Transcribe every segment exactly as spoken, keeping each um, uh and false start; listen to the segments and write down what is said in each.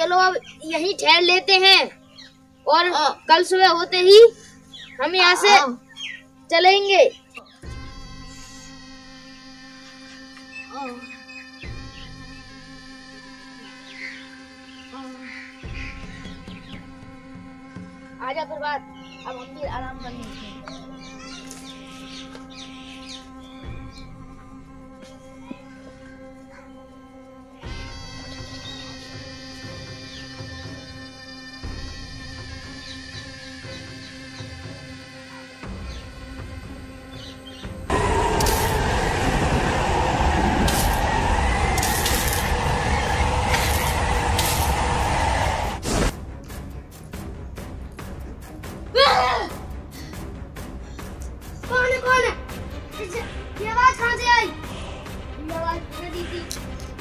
चलो अब यहीं ठहर लेते हैं और कल सुबह होते ही हम यहाँ से चलेंगे। आजा प्रभात, अब हम भी आराम कर लेते हैं। ये आवाज कहाँ से आई? ये आवाज मैंने दी थी।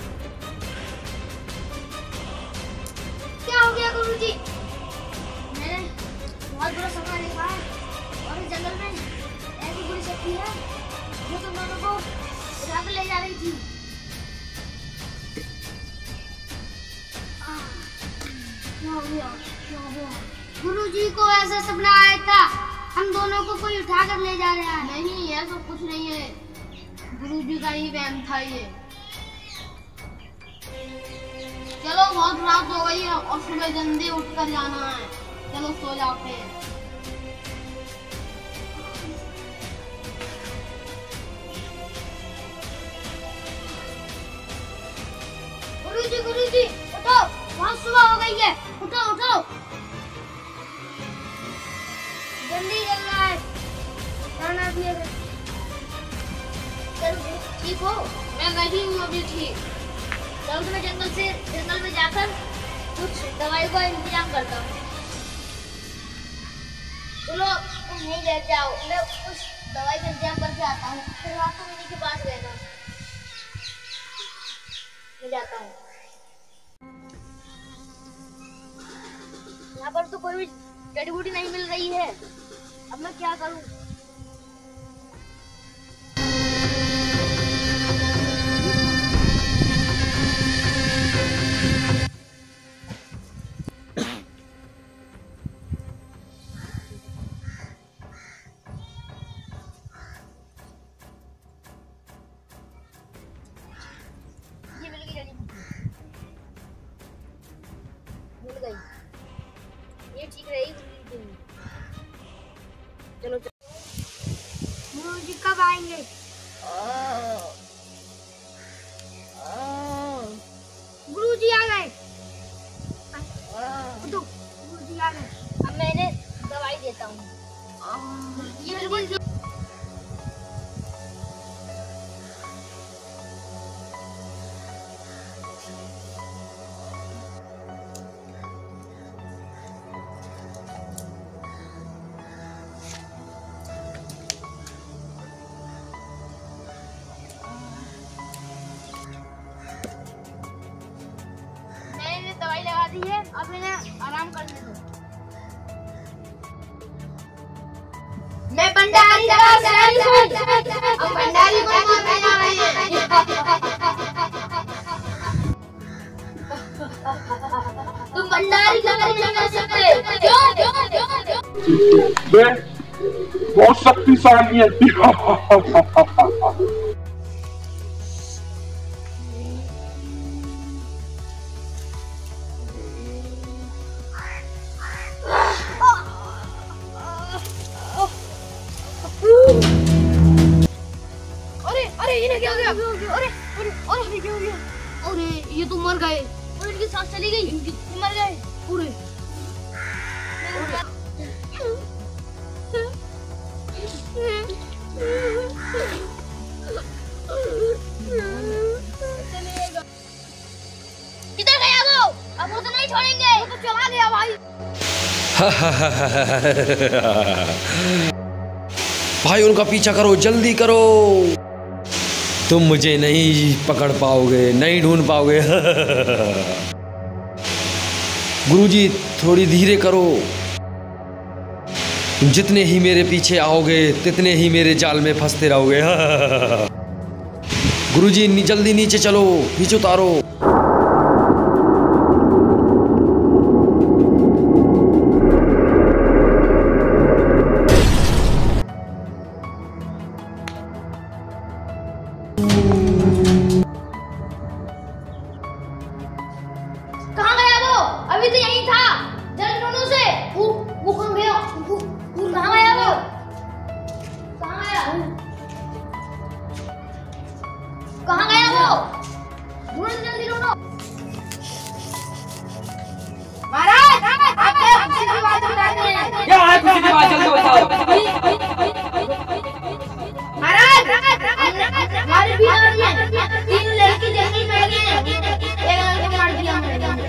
क्या हो गया गुरुजी? मैंने बहुत बड़ा सपना देखा है और इस जंगल में ऐसी बुरी शक्ति है जो तुम दोनों को उठा कर ले जा रही थी। क्या हो गया? क्या हुआ? गुरुजी को ऐसा सपना आया था, हम दोनों को कोई उठा कर ले जा रहा है। नहीं, ऐसा कुछ नहीं है, गुरुजी का ही वहम था ये। चलो बहुत रात हो गई है और सुबह जल्दी उठ कर जाना है, चलो सो जाते हैं। गुरुजी गुरुजी उठो, बहुत सुबह हो गई है, उठो उठो, जल्दी चल रहा है, खाना भी है। ठीक हो? मैं नहीं हूँ अभी ठीक। चलो तो मैं जंगल से जंगल में जाकर कुछ दवाई का इंतजाम करता हूँ। चलो तुम यहीं बैठ जाओ, मैं कुछ दवाई का इंतजाम करके आता हूँ। फिर रात को मम्मी के पास रहना, मैं जाता हूँ। यहाँ पर तो कोई भी जड़ी बूटी नहीं मिल रही है, अब मैं क्या करूँ? ये मिल गई जड़ी बूटी, मिल गई, ये ठीक रहेगी। चलो गुरुजी कब आएंगे? गुरुजी आ गए, गुरुजी आ गए। अब मैं इन्हें दवाई देता हूँ। ये बिल्कुल दवाई लगा दी है, अब इन्हें आराम करने दो। मैं भंडारी रानी हूँ, अब भंडारी को मारने जा रहे हैं। तुम भंडारी का कुछ नहीं कर सकते, क्यों? क्यों? क्यों? क्यों? मैं बहुत शक्तिशाली है। अरे अरे इन्हें क्या हो गया? अरे अरे अरे क्या हो गया? अरे ये तो मर गए और इनकी सांस चली गई, इनकी मर गए पूरे। किधर गया वो? अब वो तो नहीं छोड़ेंगे, वो तो चला गया भाई। भाई उनका पीछा करो, जल्दी करो, तुम मुझे नहीं पकड़ पाओगे, नहीं ढूंढ पाओगे। गुरुजी थोड़ी धीरे करो, जितने ही मेरे पीछे आओगे तितने ही मेरे जाल में फंसते रहोगे। गुरुजी जल्दी नीचे चलो, पीछे उतारो। क्या है खुशी की बात, जल्दी बताओ। महाराज हमारी भी आ रही है, तीन लड़की जंगल में लगे हैं, एक लड़के मार दिया हमने।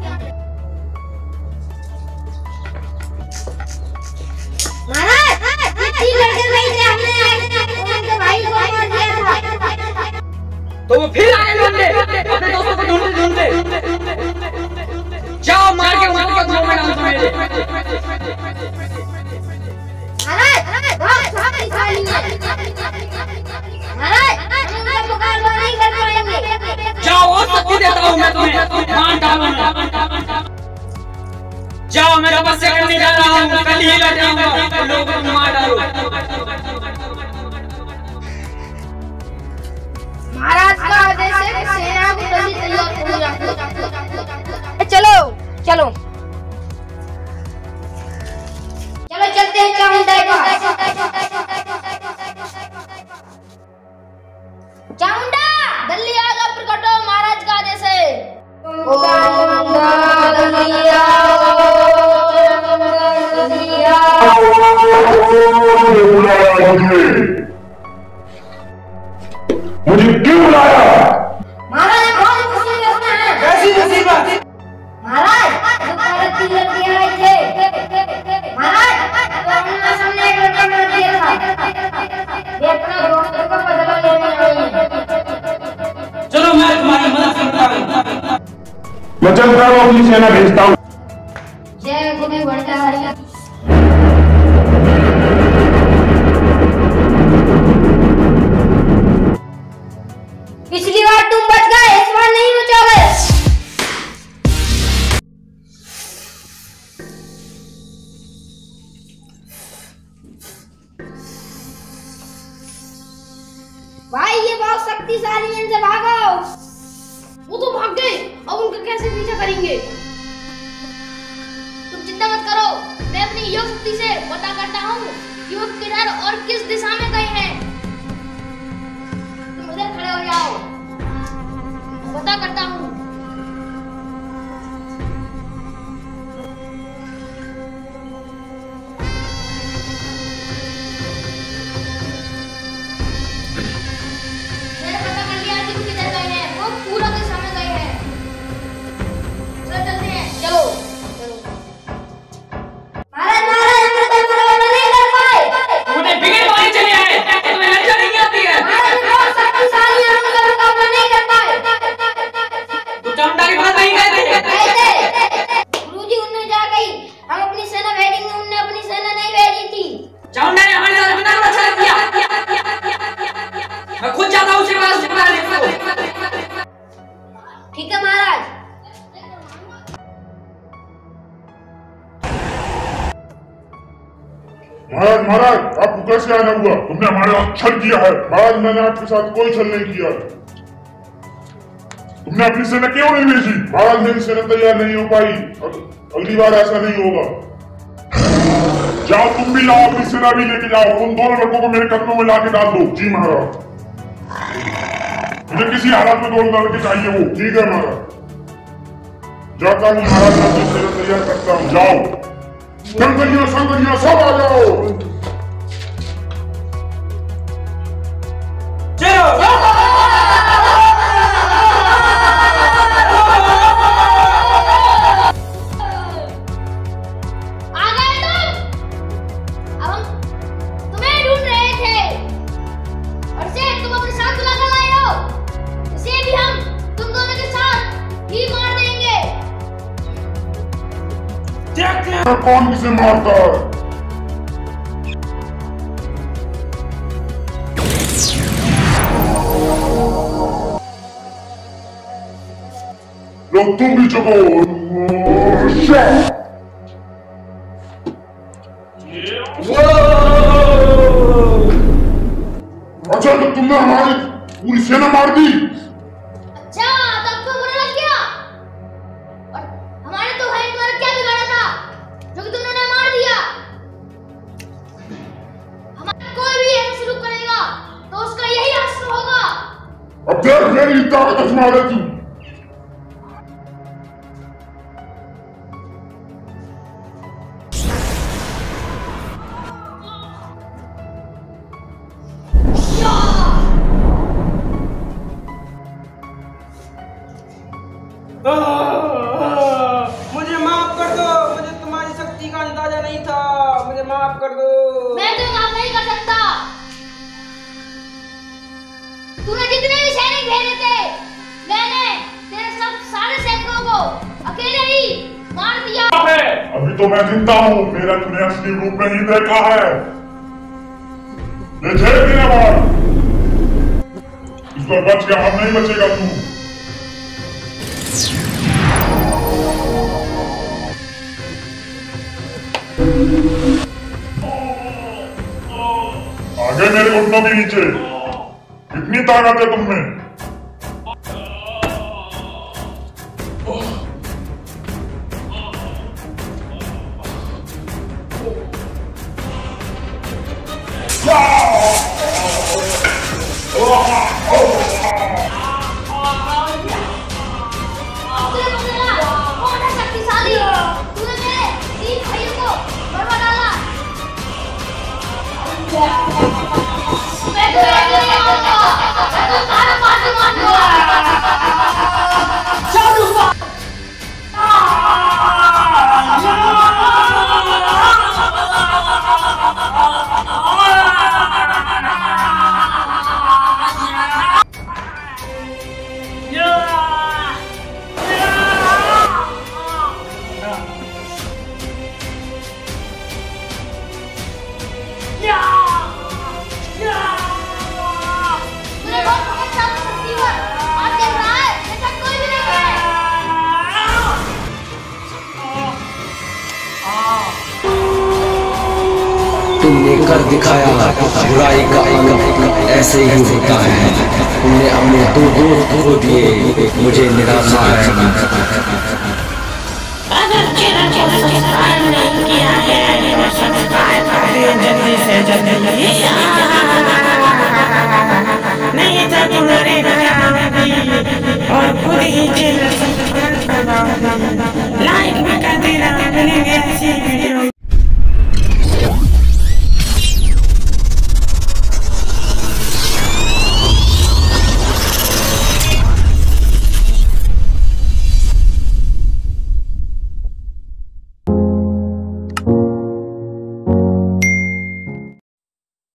महाराज तीन लड़के नहीं थे, हमने उनके भाई को मार दिया था। तो वो फिर आए ढूंढने, अपने दोस्तों को ढूंढते ढूंढते। जाओ मार के उनको धो में डाल दो मेरे। महाराज बहुत शक्तिशाली है। महाराज हम उनका मुकाबला नहीं कर पाएंगे। जाओ और शक्ति देता हूँ मैं तुम्हें, मार डालूंगा। जाओ मैं तपस्या करने जा रहा हूँ, कल ही लौट आऊंगा, लोगों को मार डालो। महाराज का आदेश है, सेना को जल्दी तैयार करो। चलो चलो चलो चलते हैं चामुंडा के पास। चामुंडा जल्दी आगा प्रकट हो, महाराज का आदेश है। मुझे क्यों बुलाया? महाराज बहुत मुसीबत में है। कैसी मुसीबत? महाराज जो भारत की लड़कियां आई थे, महाराज तो हमने सामने एक लड़का मार दिया था, वे अपना दोस्तों का बदला लेने आई है। चलो मैं तुम्हारी मदद करता हूँ। मैं चलता हूँ, अपनी सेना भेजता हूँ। जय गुरु भंडारी। पिछली बार तुम बच गए, इस बार नहीं बचोगे। भाई ये बहुत शक्तिशाली है, इनसे भागो। वो तो भाग गए, अब उनका कैसे पीछा करेंगे? तुम चिंता मत करो, मैं अपनी योग शक्ति से पता करता हूँ कि वो किधर और किस दिशा में गए हैं। तुम उधर खड़े हो जाओ, पता करता हूँ। मैंने पता कर लिया कि वो किधर गए हैं, वो पूरा दिशा में गए हैं। चलो चलते हैं, चलो चलो। महाराज महाराज हम तो मुकाबला नहीं कर पाए। मुझे बिगड़ मारे चले आए, तुम्हें लज्जा नहीं आती है? महाराज बहुत शक्तिशाली है, हम उनका मुकाबला नहीं कर पाए। तो चामुंडा की बात नहीं कहते? गुरुजी उनने जा गई, हम अपनी सेना भेजेंगे, उनने अपनी सेना नहीं भेजी थी। चामुंडा ने हमारे साथ बिना अच्छा किया। मैं खुद जाता हूँ उसके पास मारने को। ठीक है महाराज। महाराज महाराज आपको कैसे आना हुआ? तुमने हमारे साथ छल किया है। महाराज मैंने आपके साथ कोई छल नहीं किया। तुमने अपनी सेना क्यों नहीं भेजी? महाराज मेरी सेना तैयार नहीं हो पाई, अगली बार ऐसा नहीं होगा। जाओ तुम भी लाओ, अपनी सेना भी लेके जाओ, उन दोनों लड़कों को मेरे कदमों में लाके डाल दो। जी महाराज, मुझे किसी हालत में दो लड़के चाहिए वो। ठीक है महाराज, जाता हूँ महाराज, अपनी सेना तैयार करता हूँ। जाओ संगरिया संगरिया सब आ जाओ। चलो आ गए तुम? अब हम तुम्हें ढूंढ रहे थे, और इसे तुम अपने साथ बुला कर लाए हो। इसे भी हम तुम दोनों के साथ ही मार देंगे। कौन किसे मारता है? लो तुम भी चुको। अच्छा तो तुमने हमारी पूरी सेना मार दी। अच्छा तो आपको बुरा लग गया? और हमारे तो भाई तुम्हारा क्या बिगाड़ा था जो कि तुमने उन्हें मार दिया? हमारा कोई भी ऐसा शुरू करेगा तो उसका यही असर होगा। अब देख मेरी ताकत आजमा रहे तू। मार दिया। अभी तो मैं जिंदा हूँ, मेरा तूने असली रूप में ही देखा है। ये झेल दिया बाहर, इसको बच गया, अब नहीं बचेगा तू। आगे मेरे घुटनों के नीचे, कितनी ताकत है तुम में। तुमने कर दिखाया, बुराई का अंत ऐसे ही होता है। तुमने अपने दो दोस्त खो दिए, मुझे निराशा है। अगर चैनल को सब्सक्राइब नहीं किया है तो सब्सक्राइब कर दे जल्दी से जल्दी, नहीं तो तुम्हारे घर आऊंगी और खुद ही चैनल सब्सक्राइब करवाऊंगी। लाइक भी कर देना।